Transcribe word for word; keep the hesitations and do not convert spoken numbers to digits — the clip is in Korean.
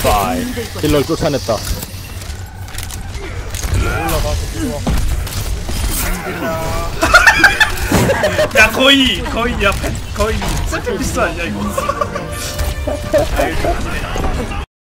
빠이. 힐러를 쫓아냈다. 야 거의 거의 야 거의 셀프 미스 아니야 이거.